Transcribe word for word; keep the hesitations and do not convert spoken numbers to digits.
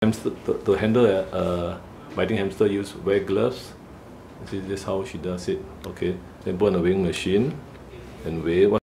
Hamster, to, to handle a, a biting hamster, use wear gloves. See, this is how she does it. Okay, then put on a weighing machine and weigh.